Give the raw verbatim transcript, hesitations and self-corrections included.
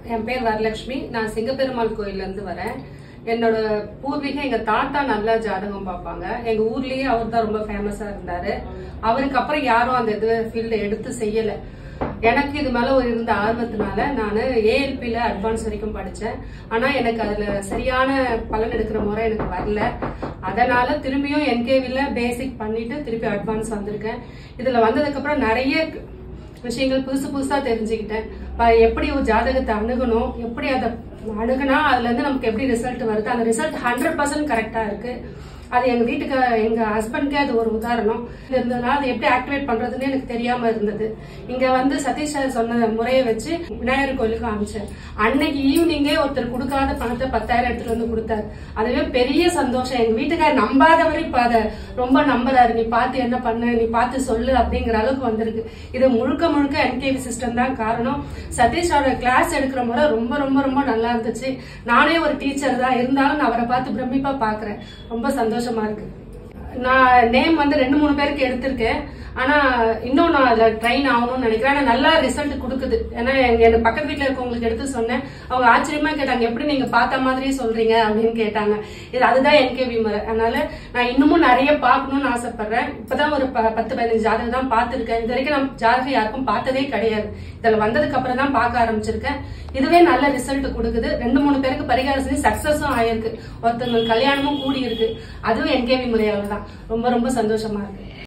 என் பேர் வரலட்சுமி. நான் சிங்கப்பெருமாள் கோயில்ல இருந்து வரேன். என்னோட பூர்வீகம் எங்க தாத்தா நல்லா ஜாதகம் பார்ப்பாங்க. எங்க ஊர்லயே அவர் தான் ரொம்ப ஃபேமஸா இருந்தாரு. அவருக்கு அப்புறம் யாரும் அந்த இது ஃபீல்ட எடுத்து செய்யல. எனக்கு இது மேல ஒரு இருந்த ஆர்வத்தினால நான் ஏஎல்பில அட்வான்ஸ் வரைக்கும் படிச்சேன். ஆனா எனக்கு அதுல சரியான பலன் எடுக்கிற முறை எனக்கு வரல. அதனால திரும்பியும் என்கேவில பேசிக் பண்ணிட்டு திருப்பி அட்வான்ஸ் வந்திருக்கேன். இதுல வந்ததுக்கு அப்புறம் நிறைய விஷயங்கள் புதுசு புதுசா தெரிஞ்சுக்கிட்டேன். எப்படி ஒரு ஜாதகத்தை அணுகணும், எப்படி அதை அணுகுனா அதுல இருந்து நமக்கு எப்படி ரிசல்ட் வருது, அந்த ரிசல்ட் ஹண்ட்ரட் பர்சன்ட் கரெக்டா இருக்கு. அது எங்க வீட்டுக்கு எங்க ஹஸ்பண்ட்கே அது ஒரு உதாரணம் இருந்ததுனால அதை எப்படி ஆக்டிவேட் பண்றதுன்னு எனக்கு தெரியாம இருந்தது. இங்க வந்து சதீஷ் சார் சொன்ன முறையை வச்சு விநாயகர் கோயிலுக்கு அனுப்பிச்சேன். அன்னைக்கு ஈவினிங்கே ஒருத்தர் கொடுக்காத பணத்தை பத்தாயிரம் எடுத்துட்டு வந்து கொடுத்தாரு. அதுவே பெரிய சந்தோஷம். எங்க வீட்டுக்காரர் நம்பாதவரை இப்ப அதை ரொம்ப நம்புறாரு. நீ பார்த்து என்ன பண்ணு, நீ பார்த்து சொல்லு அப்படிங்கிற அளவுக்கு வந்திருக்கு. இது முழுக்க முழுக்க என்கேவி சிஸ்டம் தான் காரணம். சதீஷோட கிளாஸ் எடுக்கிற முறை ரொம்ப ரொம்ப ரொம்ப நல்லா இருந்துச்சு. நானே ஒரு டீச்சர் தான் இருந்தாலும் நான் அவரை பார்த்து பிரமிப்பா பாக்குறேன். ரொம்ப சந்தோஷமா இருக்கு. நான் நேம் வந்து ரெண்டு மூணு பேருக்கு எடுத்திருக்கேன். ஆனா இன்னும் நான் அதுல ட்ரெயின் ஆகணும்னு நினைக்கிறேன். ஆனா நல்லா ரிசல்ட் கொடுக்குது. ஏன்னா எனக்கு பக்கத்து வீட்டுல இருக்கவங்களுக்கு எடுத்து சொன்னேன். அவங்க ஆச்சரியமா கேட்டாங்க, எப்படி நீங்க பார்த்த மாதிரியே சொல்றீங்க அப்படின்னு கேட்டாங்க. இது அதுதான் என்கேவி முறை. அதனால நான் இன்னமும் நிறைய பார்க்கணும்னு ஆசைப்படுறேன். இப்பதான் ஒரு பத்து பதினஞ்சு ஜாதகம் தான் பார்த்திருக்கேன். இது வரைக்கும் நான் ஜாதகம் யாருக்கும் பார்த்ததே கிடையாது. இதுல வந்ததுக்கு அப்புறம் தான் பார்க்க ஆரம்பிச்சிருக்கேன். இதுவே நல்ல ரிசல்ட் கொடுக்குது. ரெண்டு மூணு பேருக்கு பரிகாரம் செஞ்சு சக்சஸும் ஆயிருக்கு. ஒருத்தவங்க கல்யாணமும் கூடி இருக்கு. அதுவும் என்கேவி முறையால தான். ரொம்ப ரொம்ப சந்தோஷமா இருக்கு.